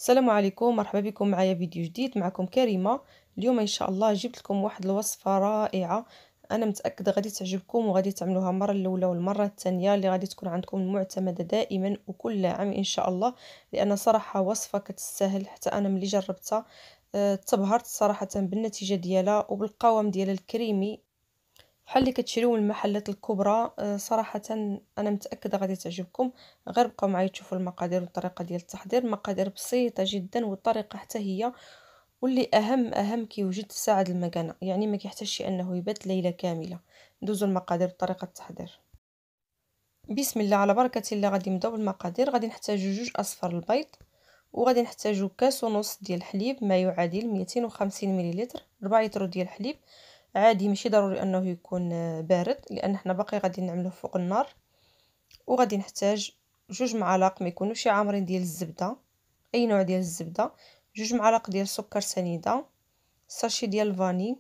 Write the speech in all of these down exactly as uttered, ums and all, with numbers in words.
السلام عليكم، مرحبا بكم معايا فيديو جديد. معكم كريمة. اليوم ان شاء الله جبت لكم واحد الوصفة رائعة. انا متأكدة غادي تعجبكم وغادي تعملوها المرة الاولى والمرة الثانية اللي غادي تكون عندكم المعتمدة دائما وكل عام ان شاء الله، لان صراحة وصفة كتستاهل. حتى انا ملي جربتها آه، تبهرت صراحة بالنتيجة ديالها وبالقوام ديالها الكريمي، بحال اللي كتشريو من المحلات الكبرى. آه، صراحة أنا متأكدة غادي تعجبكم. غير بقاو معايا تشوفوا المقادير والطريقة ديال التحضير. مقادير بسيطة جدا والطريقة حتى هي، واللي أهم أهم كيوجد في ساعة المكانة، يعني ما كيحتاجش أنه يبات ليلة كاملة. ندوزو المقادير وطريقة التحضير. بسم الله على بركة الله. غادي نبداو بالمقادير. غادي نحتاجو جوج أصفار البيض، وغادي نحتاجو كاس ونص ديال الحليب ما يعادل مئتين وخمسين مليلتر، ربعة يطرو ديال الحليب عادي، ماشي ضروري انه يكون آه، بارد لان حنا باقي غادي نعملوه فوق النار. وغادي نحتاج جوج معالق ما يكونوش عامرين ديال الزبده، اي نوع ديال الزبده، جوج معالق ديال السكر سنيده، ساشي ديال الفاني،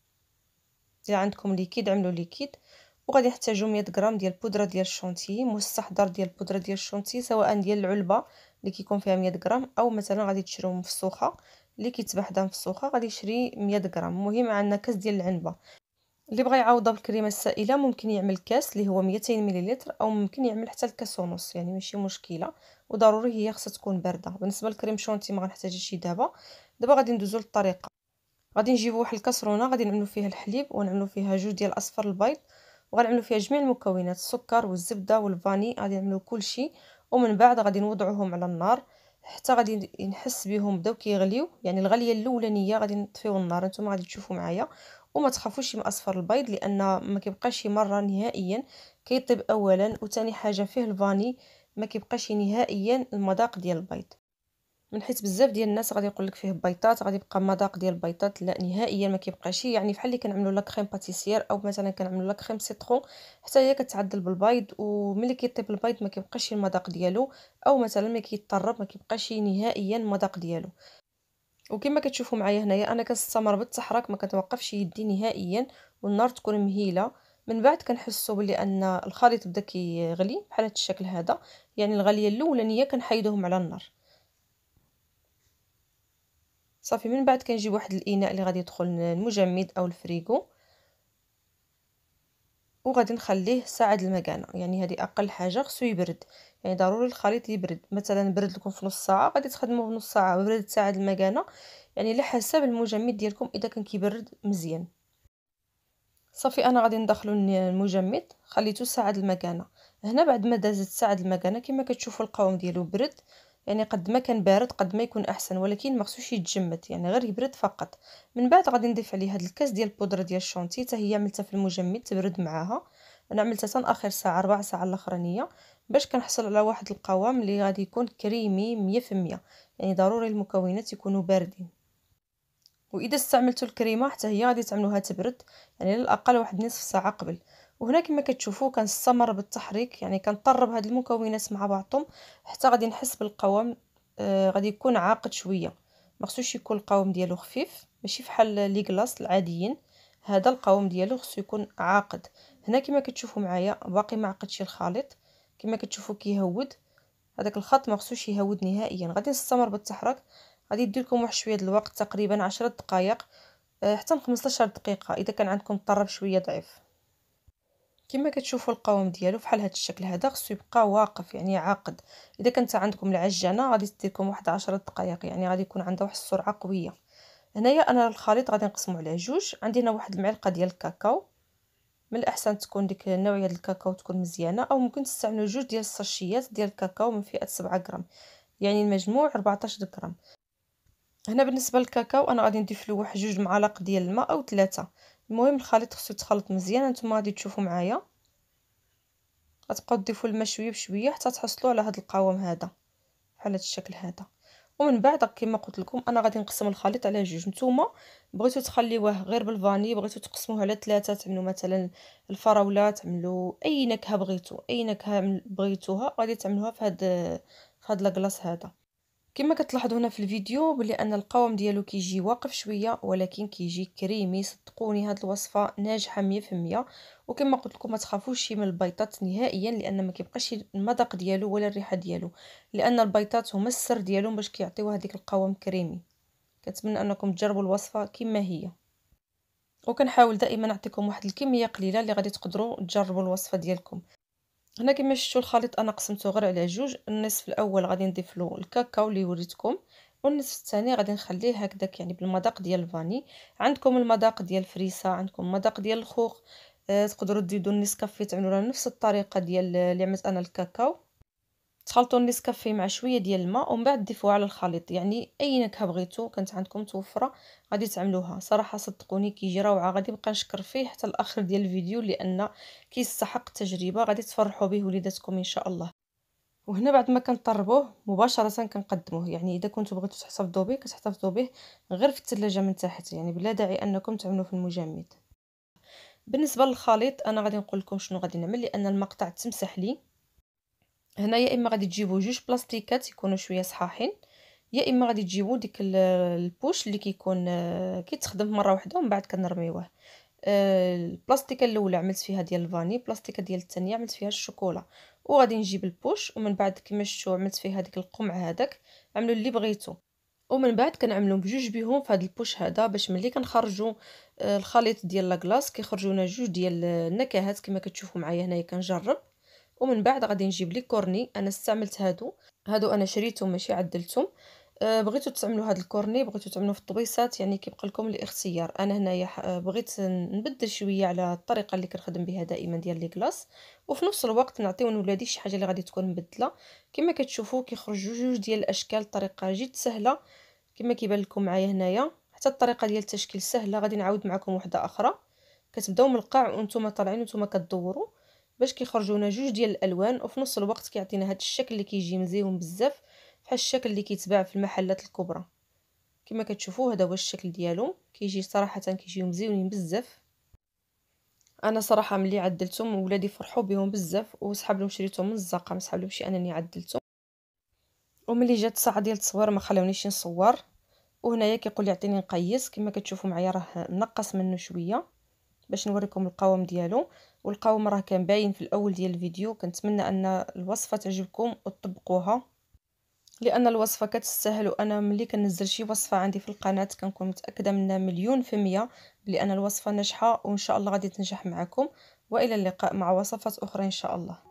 اذا عندكم ليكيد عملوا ليكيد. وغادي نحتاجو مية غرام ديال البودره ديال الشونتي، مستحضر ديال البودره ديال الشونتي، سواء ديال العلبه اللي كيكون فيها مية غرام، او مثلا غادي تشريو مفسوخه اللي كيتباع حدا مفسوخه غادي يشري مية غرام. المهم عندنا كاس ديال العنبه. اللي بغى يعوضها بالكريمه السائله ممكن يعمل كاس اللي هو مئتين مليلتر، او ممكن يعمل حتى الكاس ونص، يعني ماشي مشكله. وضروري هي خاصها تكون بارده. بالنسبه للكريم شونتي ما غنحتاجش دابا. دابا غادي ندوزو للطريقه. غادي نجيبو واحد الكاسرونه غادي نعملو فيها الحليب ونعملو فيها جوج ديال اصفر البيض، وغنعملو فيها جميع المكونات، السكر والزبده والفاني. غادي نعملو كلشي ومن بعد غادي نوضعوهم على النار حتى غادي نحس بهم بداو كيغليو، يعني الغليه الاولانيه غادي نطفيو النار. نتوما غادي تشوفوا معايا وما تخافوش من اصفر البيض لان ما كيبقاش مره نهائيا كيطيب اولا، وثاني حاجه فيه الفاني ما كيبقاش نهائيا المذاق ديال البيض. من حيت بزاف ديال الناس غادي يقول لك فيه بيضات غادي يبقى مذاق ديال البيضات، لا نهائيا ما كيبقاش. يعني بحال اللي كنعملوا لا كريم باتيسير او مثلا كنعملوا لا كريم سيترون، حتى هي كتعدل بالبيض، وملي كيطيب البيض ما كيبقاش المذاق ديالو، او مثلا ملي كيطرب ما كيبقاش نهائيا المذاق ديالو. وكما كتشوفوا معايا هنايا انا كنستمر بالتحرك، ما كتوقفش يدي نهائيا، والنار تكون مهيله. من بعد كنحسوا بلي ان الخليط بدا كيغلي بحال هذا الشكل هذا، يعني الغليه الاولانيه كنحيدوهم على النار صافي. من بعد كنجيب واحد الاناء اللي غادي يدخل المجمد او الفريغو، وغادي نخليه ساعه المكانه. يعني هذه اقل حاجه، خصو يبرد، يعني ضروري الخليط يبرد. مثلا برد لكم في نص ساعه غادي تخدموه بنص ساعه، برد ساعه المكانه، يعني على حسب المجمد ديالكم اذا كان كيبرد مزيان. صافي انا غادي ندخلو المجمد، خليته ساعه المكانه. هنا بعد ما دازت ساعه المكانه كما كتشوفوا القوام ديالو برد، يعني قد ما كان بارد قد ما يكون احسن، ولكن ما خصوش يتجمد، يعني غير يبرد فقط. من بعد غادي نضيف عليه هذا الكاس ديال البودره ديال الشونتي، حتى هي عملتها في المجمد تبرد معاها. انا عملتها حتى اخر ساعه، ربع ساعه الاخرانيه، باش كنحصل على واحد القوام اللي غادي يكون كريمي مية في المية. يعني ضروري المكونات يكونوا باردين. واذا استعملتوا الكريمه حتى هي غادي تعملوها تبرد، يعني على الاقل واحد نصف ساعه قبل. وهنا كما كتشوفوا كنستمر بالتحريك، يعني كنطرب هاد المكونات مع بعضهم حتى غادي نحس بالقوام. آه غادي يكون عاقد شويه، ما خصوش يكون القوام ديالو خفيف، ماشي بحال لي كلاص العاديين. هذا القوام ديالو خصو يكون عاقد. هنا كما كتشوفوا معايا باقي ما عقدش الخليط، كما كتشوفوا كيهود. هذاك الخط ما خصوش يهود نهائيا. غادي نستمر بالتحرك. غادي يدير لكم واحد شويه د الوقت، تقريبا عشرة دقائق آه، حتى خمسطاش دقيقه اذا كان عندكم الطرب شويه ضعيف. كما كتشوفوا القوام ديالو بحال هذا الشكل هذا، خصو يبقى واقف يعني عاقد. اذا كانت عندكم العجانه غادي تدير لكم واحد عشرة دقائق، يعني غادي يكون عندها واحد السرعه قويه. هنايا انا الخليط غادي نقسمو على جوج. عندي هنا واحد المعلقه ديال الكاكاو، من الاحسن تكون ديك النوعيه ديال الكاكاو تكون مزيانه، او ممكن تستعملوا جوج ديال الساشيات ديال الكاكاو من فئه سبعة غرام، يعني المجموع أربعطاش غرام. هنا بالنسبه للكاكاو انا غادي نضيف له واحد جوج معالق ديال الماء او ثلاثه. المهم الخليط خصو يتخلط مزيان. نتوما غادي تشوفوا معايا غتبقاو تضيفوا الماء شويه بشويه حتى تحصلوا على هذا القوام هذا بحال هذا الشكل هذا. ومن بعد كما قلت لكم انا غادي نقسم الخليط على جوج. نتوما بغيتو تخليوه غير بالفاني، بغيتو تقسموه على ثلاثه، تعملوا مثلا الفراوله، تعملوا اي نكهه بغيتو، اي نكهه بغيتوها غادي تعملوها في هذا في هذا لاكلاص هذا. كما كتلاحظوا هنا في الفيديو بلي ان القوام ديالو كيجي واقف شويه ولكن كيجي كريمي. صدقوني هاد الوصفه ناجحه مية في المية. وكما قلت لكم ما تخافوش من البيضات نهائيا، لان ما كيبقاش المذاق ديالو ولا الريحه ديالو، لان البيضات هما السر ديالهم باش كيعطيو هذيك القوام كريمي. كنتمنى انكم تجربوا الوصفه كما هي، وكنحاول دائما نعطيكم واحد الكميه قليله اللي غادي تقدروا تجربوا الوصفه ديالكم. هنا كما شفتوا الخليط انا قسمته غير على جوج. النصف الاول غادي نضيف له الكاكاو اللي وريتكم، والنصف الثاني غادي نخليه هكذاك يعني بالمذاق ديال الفاني. عندكم المذاق ديال الفريسه، عندكم المذاق ديال الخوخ، آه تقدروا تزيدوا النسكافيه تعملوا لها نفس الطريقه ديال اللي عملت انا الكاكاو. تخلطوا النسكافيه مع شويه ديال الماء ومن بعد تضيفوه على الخليط. يعني اي نكهه بغيتو كانت عندكم متوفره غادي تعملوها. صراحه صدقوني كيجي روعه، غادي نبقى نشكر فيه حتى الاخر ديال الفيديو لان كيستحق التجربه. غادي تفرحوا به وليداتكم ان شاء الله. وهنا بعد ما كنطربوه مباشره كنقدموه. يعني اذا كنتو بغيتو تحتفظوا به كتحتفظوا به غير في الثلاجه من تحت، يعني بلا داعي انكم تعملوه في المجمد. بالنسبه للخليط انا غادي نقول لكم شنو غادي نعمل، لان المقطع تمسح لي. هنا يا اما غادي تجيبوا جوج بلاستيكات يكونوا شويه صحاحين، يا اما غادي تجيبوا ديك البوش اللي كيكون كيتخدم مره واحده ومن بعد كنرميوه. البلاستيكه الاولى عملت فيها ديال الفاني، البلاستيكه ديال الثانيه عملت فيها الشوكولا. وغادي نجيب البوش ومن بعد كما شفتوا عملت فيها ديك القمع هذاك. عملوا اللي بغيتو ومن بعد كنعملوا بجوج بهم في هذا البوش هذا باش ملي كنخرجوا الخليط ديال لاكلاص كيخرجوا لنا جوج ديال النكهات كما كتشوفوا معايا هنايا كنجرب. ومن بعد غادي نجيب لي كورني. انا استعملت هادو هادو انا شريتهم ماشي عدلتهم. أه بغيتو تعملوا هاد الكورني بغيتو تعملوه في الطبيصات، يعني كيبقى لكم الاختيار. انا هنايا بغيت نبدل شويه على الطريقه اللي كنخدم بها دائما ديال لي كلاص، وفي نفس الوقت نعطيو لولادي شي حاجه اللي غادي تكون مبدله. كما كتشوفوا كيخرجوا جوج ديال الاشكال بطريقه جد سهله كما كيبان لكم معايا هنايا. حتى الطريقه ديال التشكيل سهله. غادي نعاود معكم وحده اخرى. كتبداو من القاع وانتم طالعين وانتم كدوروا باش كيخرجوا لنا جوج ديال الالوان، وفي نفس الوقت كيعطينا هذا الشكل اللي كيجي مزيون بزاف بحال الشكل اللي كيتباع في المحلات الكبرى. كما كتشوفوا هذا هو الشكل ديالو كيجي صراحه كيجيو مزيونين بزاف. انا صراحه ملي عدلتهم ولادي فرحوا بهم بزاف وسحاب لهم شريتهم من الزاقه، ما سحاب لهمش انني عدلتهم. وملي جات الساعه ديال التصوير ما خلاونيش نصور. وهنايا كيقول لي عطيني نقيس. كما كتشوفوا معايا راه نقص منه شويه باش نوريكم القوام ديالو. والقوام راه كان باين في الاول ديال الفيديو. كنتمنى ان الوصفه تعجبكم وتطبقوها لان الوصفه كتستاهل. وانا ملي كنزل شي وصفه عندي في القناه كنكون متاكده منها مليون في المية بلي ان الوصفه ناجحه وان شاء الله غادي تنجح معكم. والى اللقاء مع وصفات اخرى ان شاء الله.